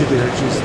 just...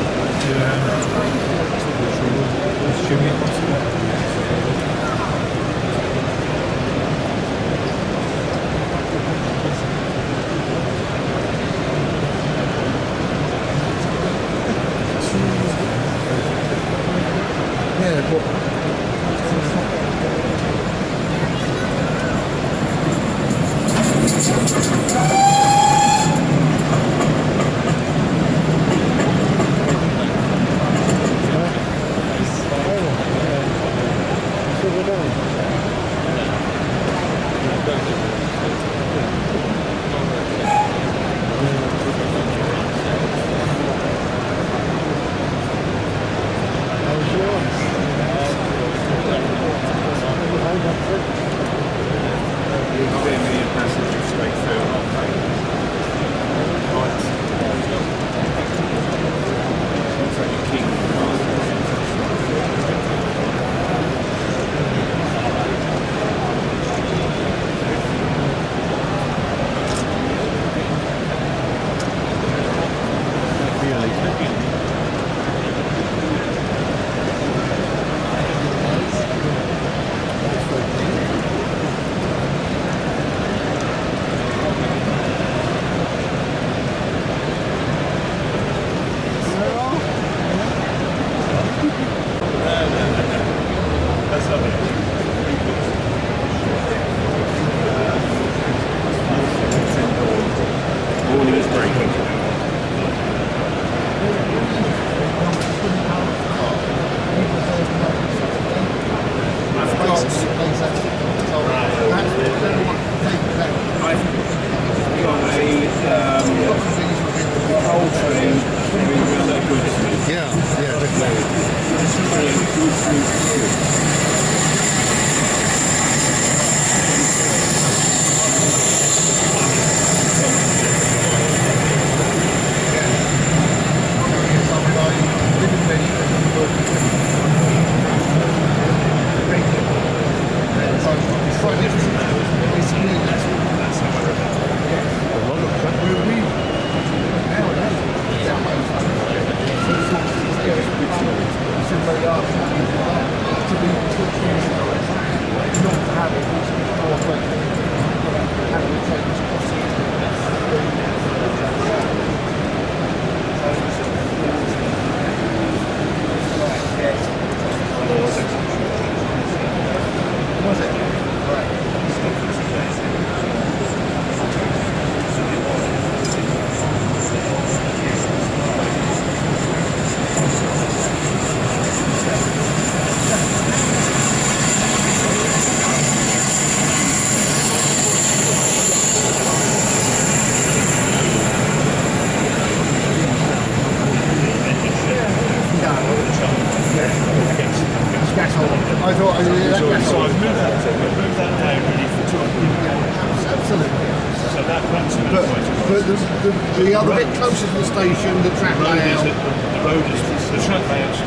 The other bit closer to the station, the track layout. The road is the track layout.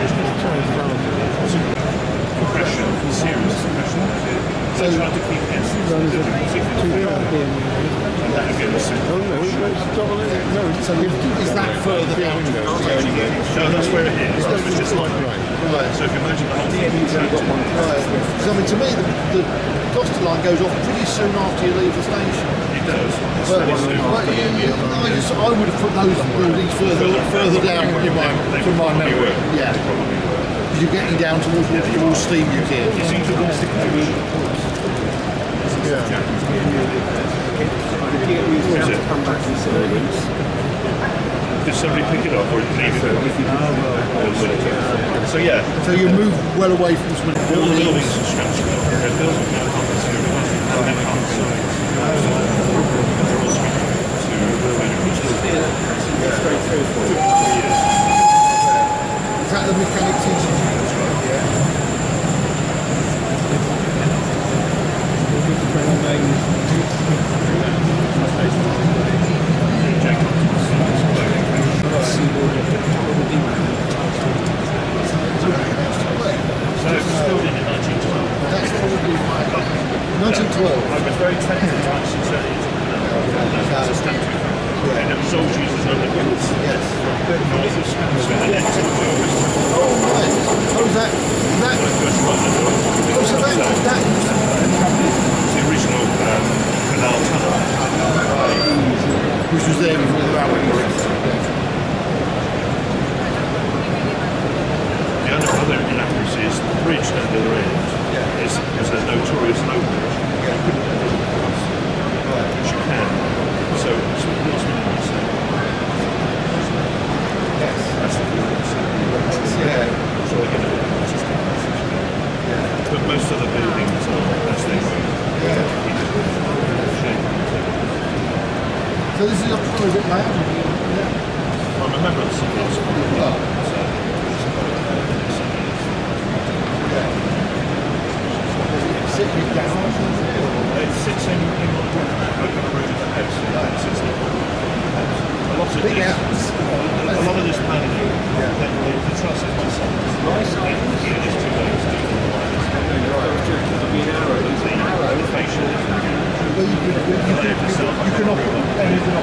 Compression, serious compression. So trying to keep it. So is that further down? No, that's where it is. It's just like right. So if you imagine the whole thing, because I mean, to me, the Gloucester line goes off pretty soon after you leave the station. It does. But I would have put those buildings further down from my memory. Yeah. Because you're getting down towards all steam you get. You seem to want to stick to come back from Swindon. Did somebody pick it up or leave it? So yeah. So you move well away from Swindon. All the buildings are structured. They're built now half a series. And then half a series. Straight through for it. Is that the Mechanics Institute? Yeah. So it was built in 1912. That's probably right. 1912. I was very tempted to actually turn it into a statue. And it was always used as overlooks. Yes. North of Swindon and then to the west. Oh, right. Oh, is that? The original canal tunnel. Which was there before the railway. The other inaccuracy is the bridge down the other end is a notorious low bridge. Which you can. So it's what's been said. Yes. That's the word. Yeah. So but most of the buildings are as they were. So this is a private land? I'm a member of the City Council. Sitting down? It sits in like a room of the house. It sits in a lot of Big this. house. A lot of this planning, the trust is my son. Nice. Here there's 2 ways to do the facial. Well, you can operate. And you can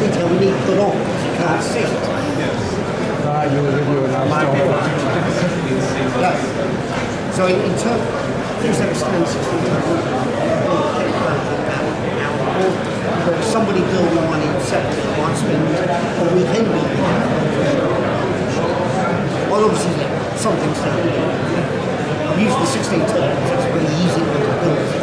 detail we need to put on. You can't see it. Yeah. So in terms things that stand 60 somebody build one in separate once or with him building well obviously some things I've used the 16 turbines, it's a really easy one to build.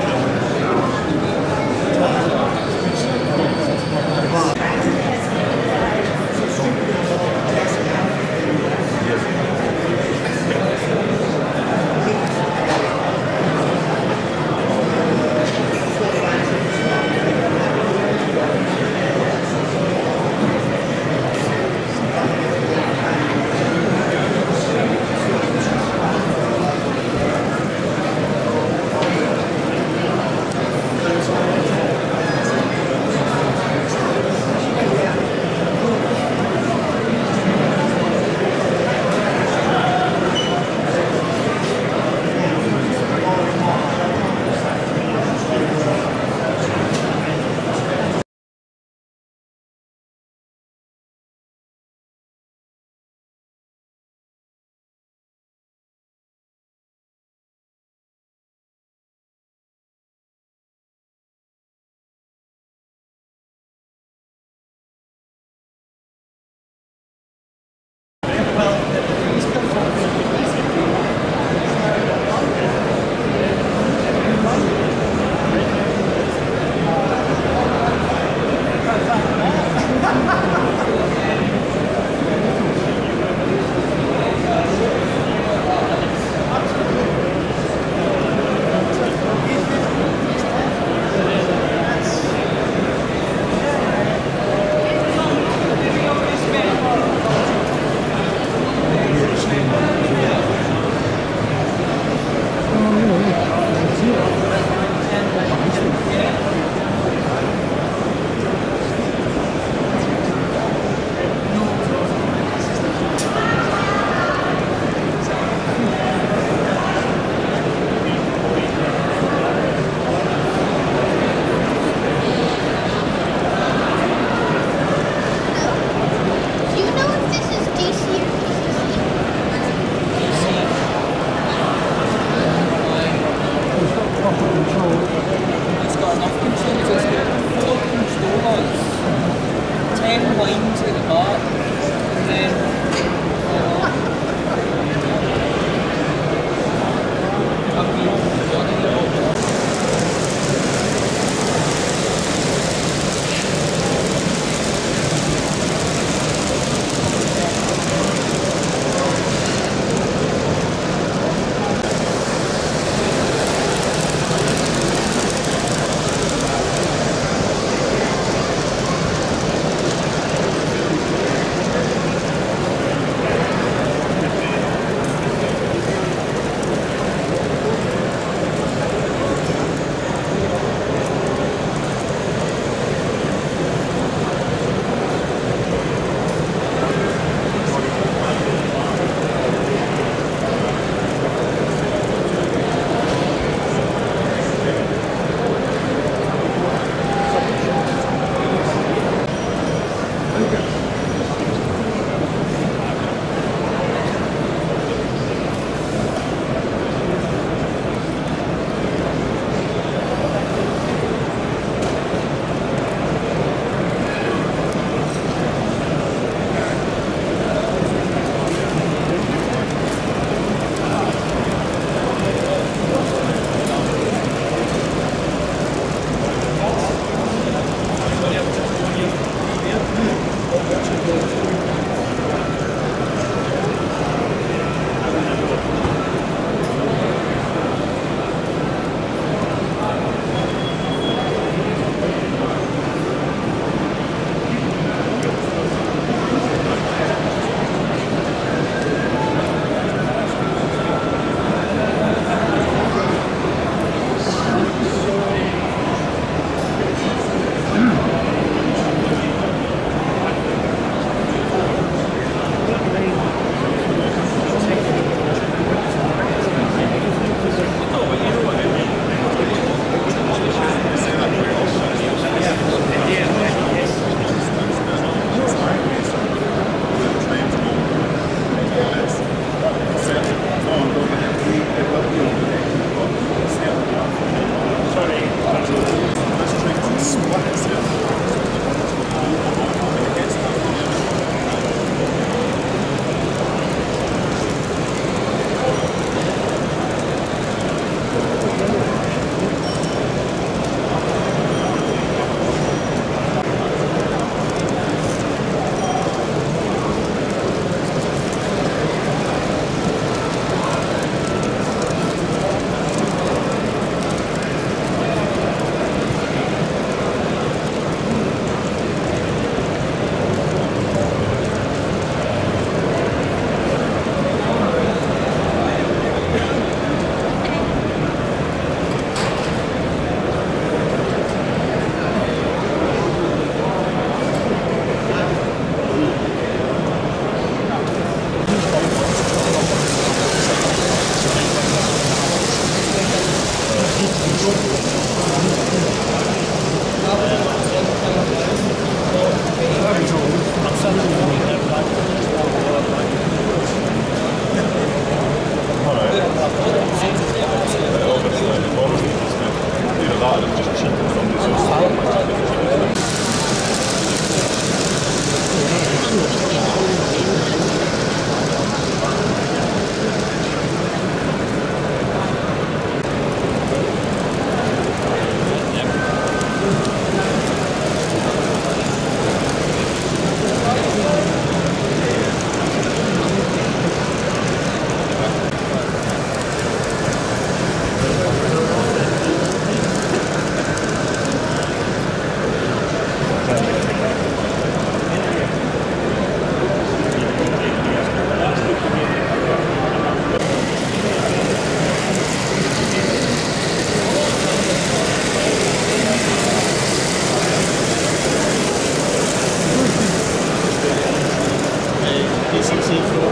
16th floor.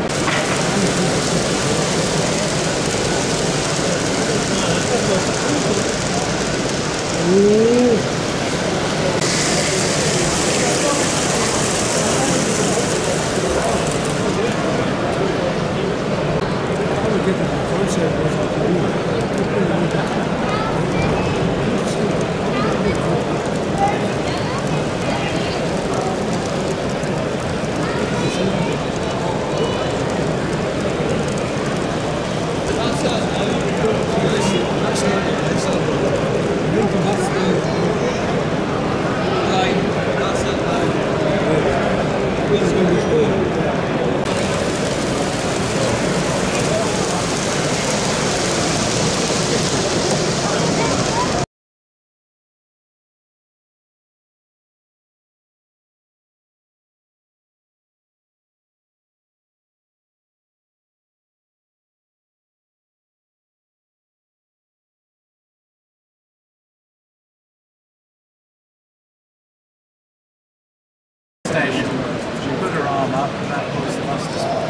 Station. She put her arm up and that was the mustard spot.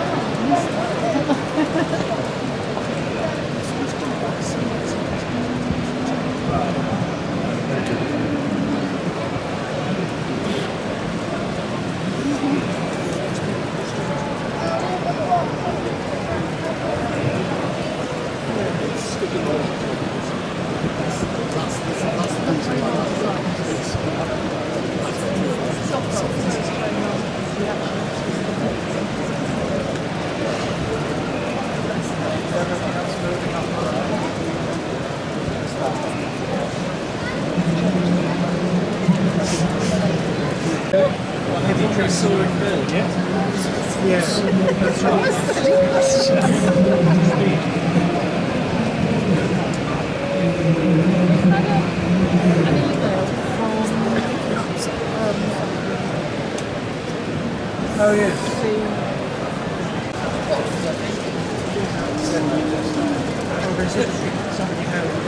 Yes, that's right. Oh yes. Somebody had a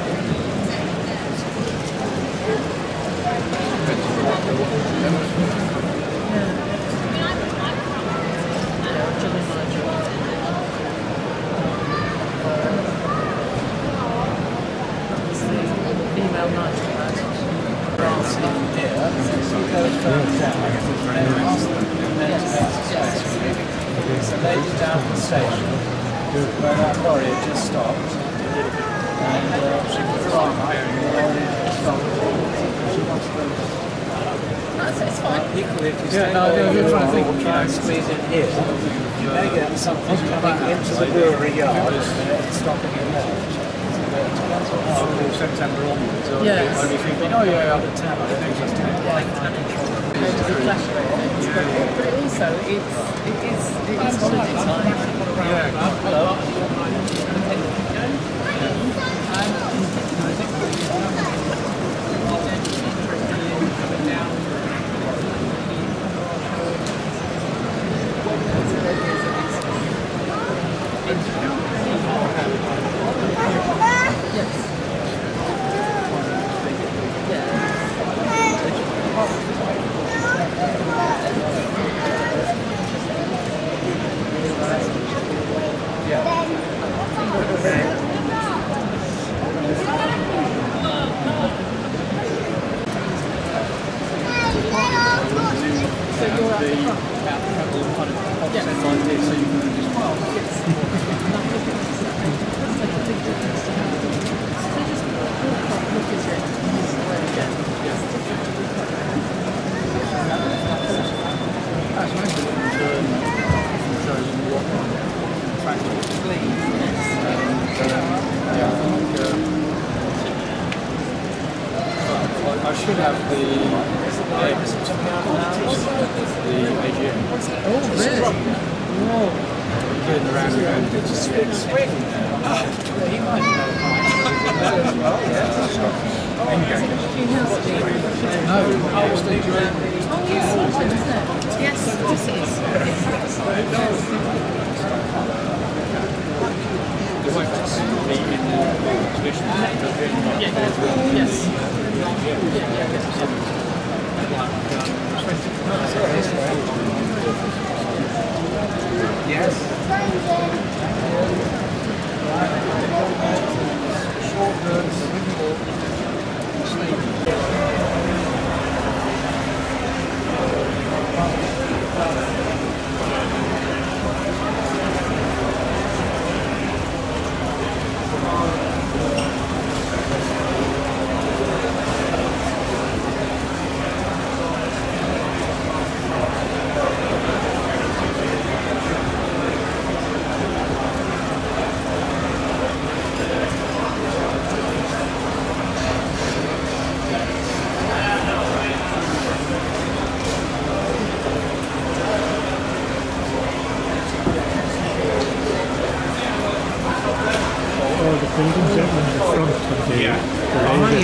It's a lady down the station where that lorry had just stopped, and she put her arm up and the lorry had stopped. She wants to go. It's fine. Equally, if you stay try and squeeze in here, you may get something coming into the brewery yard and stopping in there. September onwards. Yes. Only thinking, oh yeah, up in town, I don't think she's doing it. But also, it is holiday time. I should have the AGM. Oh, really? Whoa. Getting around and Swindon. He might know. No, Yes, this is. Yes.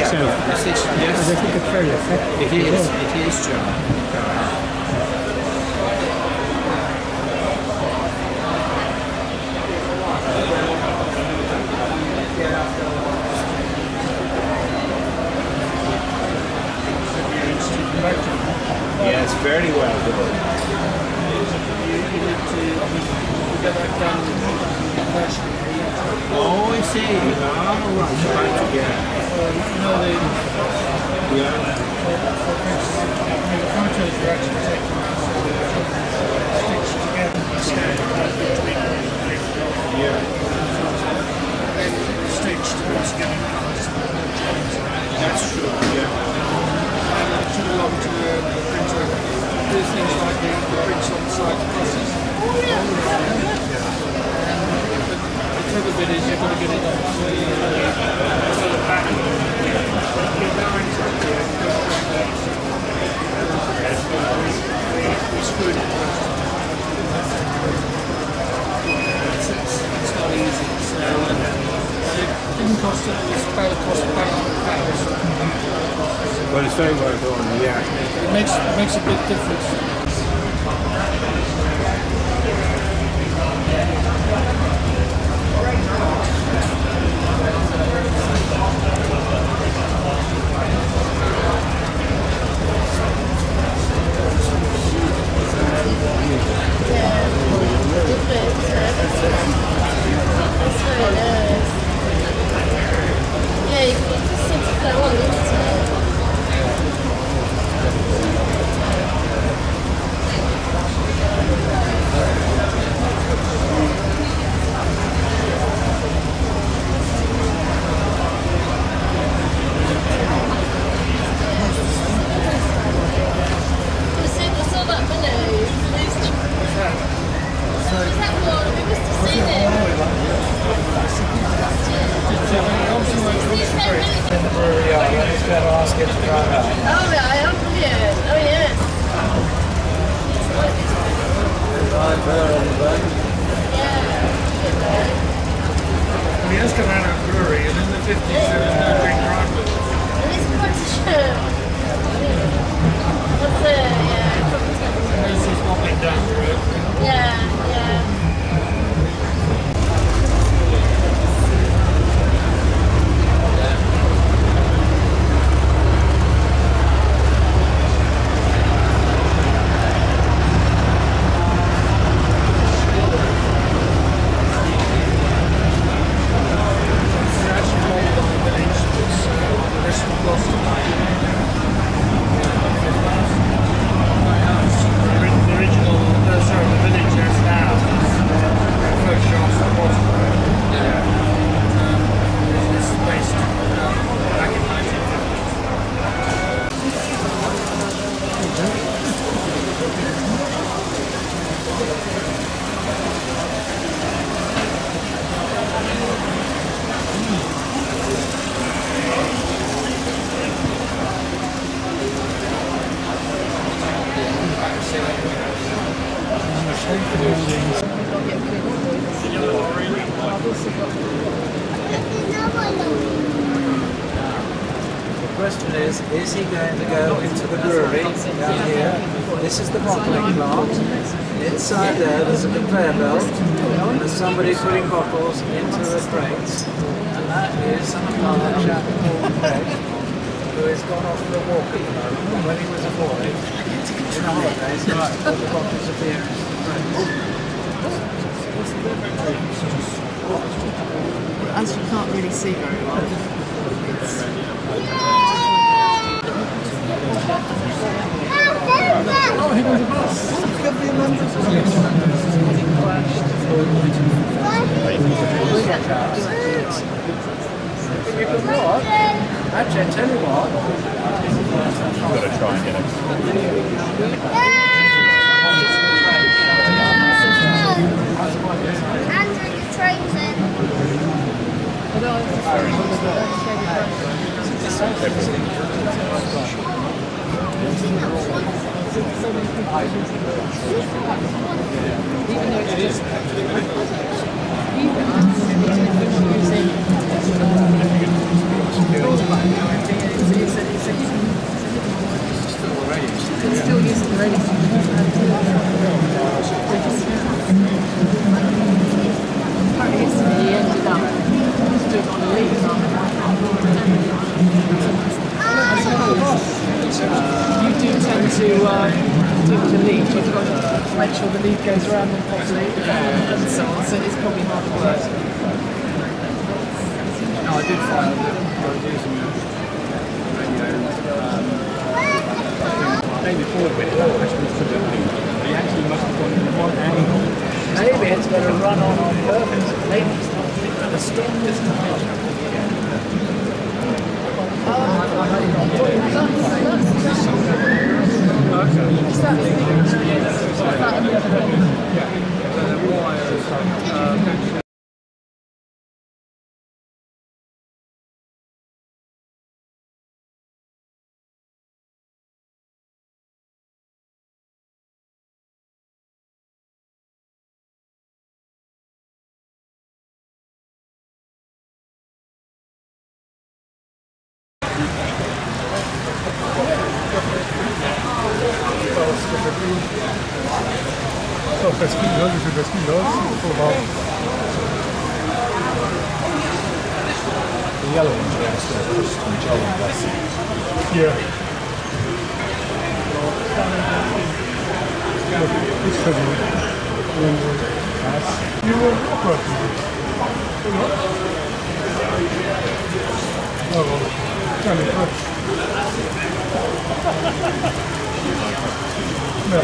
Yes, I think it's very effective. it is, John. Yeah, it's very well done. Oh, I see. Oh, right. Yeah. The photos are actually taken stitched together and scanned. Yeah. Stitched together. That's true, yeah. Took a lot to the printer. Do things like the prints on the side of buses. The clever bit is you've got to get it on the back. We screwed it. It's not easy. So it didn't cost us. It was about a cost of £500. Well, it's very well done, yeah. It makes a big difference. Yeah, you can just seem to flow on, isn't it? He has come out of a brewery, and in the 50s there was no drink drivers. What's it? Yeah. This is wobbling down the road. Yeah, yeah. The question is he going to go into the brewery down here? This is the bottling plant. Inside there's a conveyor belt, and there's somebody putting bottles into the crates. And that is our chap called Greg, who has gone off for a walk at the moment. When he was a boy, in the holidays, he used to put the bottles of beer into the crates. As you can't really see very well. Oh, here goes the bus. Could be a London. You can what? Actually, I tell you what. You've got to try and get Andrew, the train's in. Even though it's just even Still using the radio. Apparently yesterday he ended up doing on a lead I suppose you do tend to lead, you've got to make sure the lead goes around them properly and so on, so it's probably hard work. No, I did find that I was using radio. Maybe forward with it, that actually was the lead. He actually must have gone in one angle. Maybe it's going to run on purpose. Maybe it's not going to stop this time. So fresquinhos, if you're fresquinhos, for about The yellow ones are still just controlling this. yeah. It's heavy. You will operate. Oh, well, kind of fresh. No.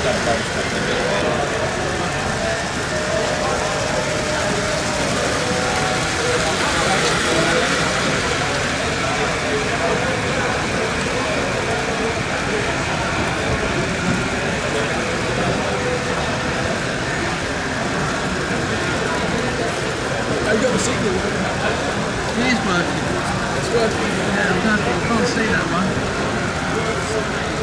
I've got the signal working. It is working. It's working. Yeah, I can't see that one.